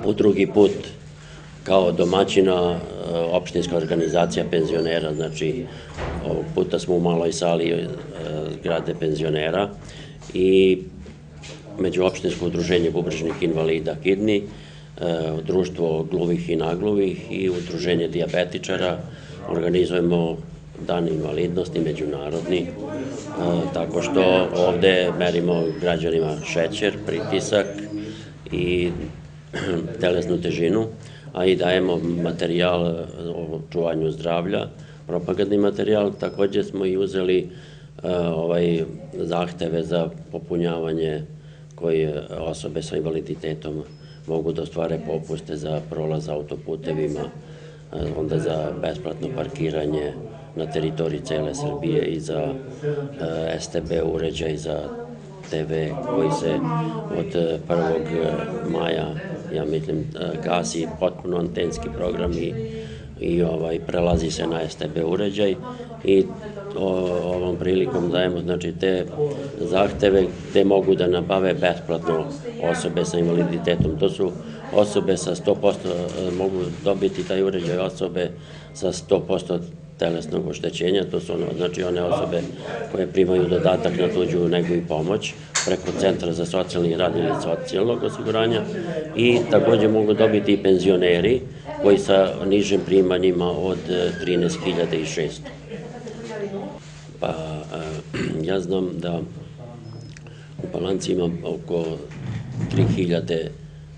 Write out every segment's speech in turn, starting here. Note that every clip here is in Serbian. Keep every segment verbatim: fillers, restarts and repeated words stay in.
u drugi put kao domaćina opštinska organizacija penzionera, znači ovog puta smo u maloj sali zgrade penzionera i Međuopštinsko udruženje bubrežnih invalida Kidni, Društvo gluvih i nagluvih i Udruženje dijabetičara organizujemo dan invalidnosti međunarodni, tako što ovde merimo građanima šećer, pritisak i telesnu težinu, a i dajemo materijal o čuvanju zdravlja, propagandni materijal. Takođe smo i uzeli zahteve za popunjavanje koje osobe sa invaliditetom mogu da ostvare popuste za prolaz autoputevima, onda za besplatno parkiranje na teritoriji cele Srbije i za S T B uređaj za T V koji se od prvog maja, ja mislim, gasi potpuno antenski program i prelazi se na S T B uređaj i ovom prilikom dajemo te zahteve gde mogu da nabave besplatno osobe sa invaliditetom. To su osobe sa sto posto, mogu dobiti taj uređaj osobe sa sto posto telesnog oštećenja, to su znači one osobe koje primaju dodatak na tuđu negu i pomoć preko Centra za socijalni rad ili socijalnog osiguranja i takođe mogu dobiti i penzioneri koji sa nižim primanjima od trinaest hiljada šesto. Pa ja znam da u Palanci ima oko tri hiljade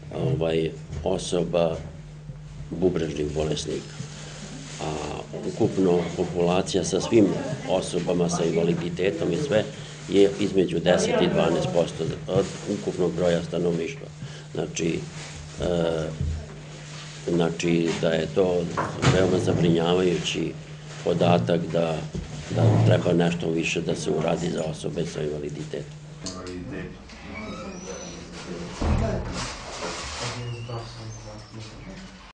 osoba bubrežnih bolesnika, a ukupno populacija sa svim osobama sa invaliditetom i sve je između deset i dvanaest posto od ukupnog broja stanovništva. Znači da je to veoma zabrinjavajući podatak da treba nešto više da se uradi za osobe sa invaliditetom.